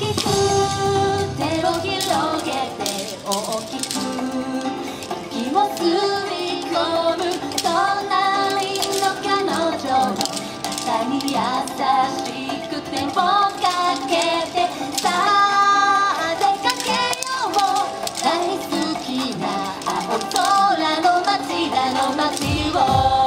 手を広げて大きく息を吸い込む隣の彼女の中に優しく手をかけてさあ出かけよう大好きな青空の街だの街を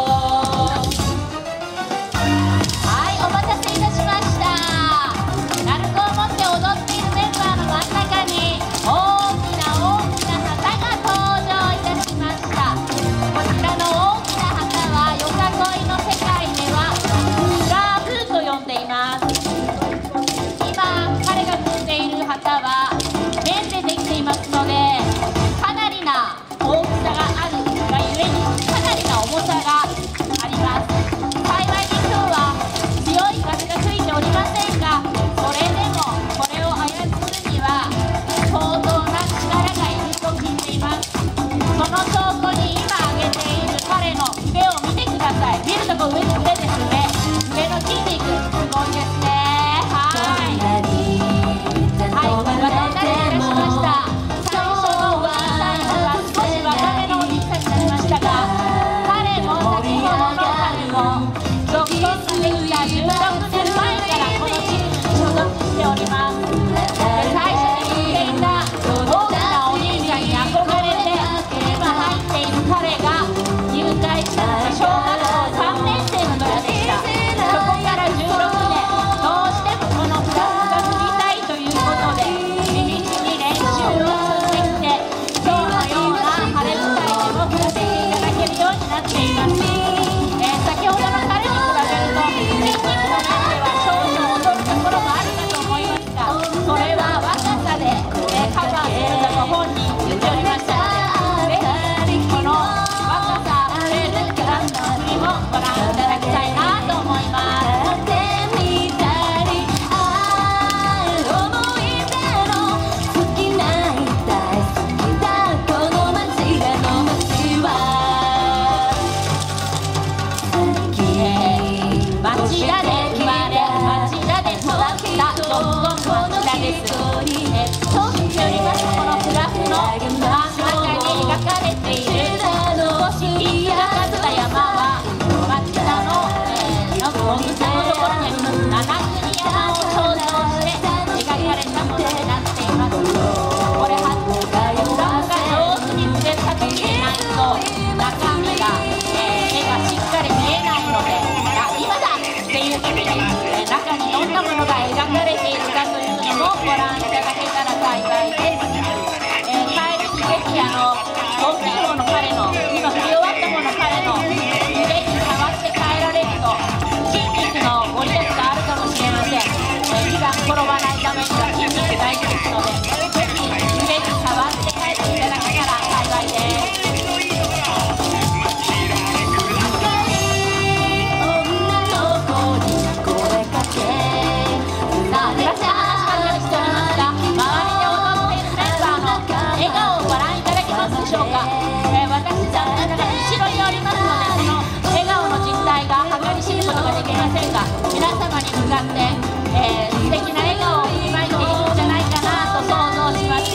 皆様に向かって、素敵な笑顔を振りまいていくんじゃないかなと想像します。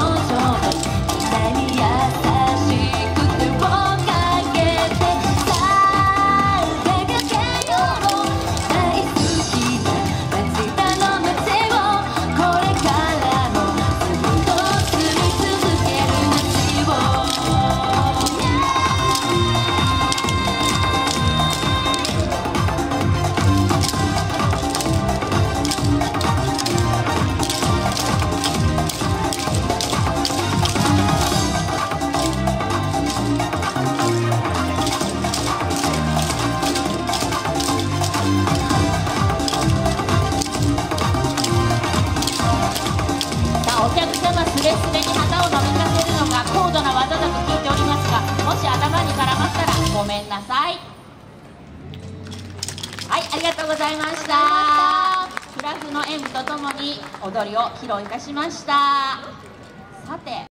レスレに旗を伸びかせるのが高度な技だと聞いておりますが、もし頭に絡まったらごめんなさい。はい、ありがとうございました。フラフの演舞とともに踊りを披露いたしました。さて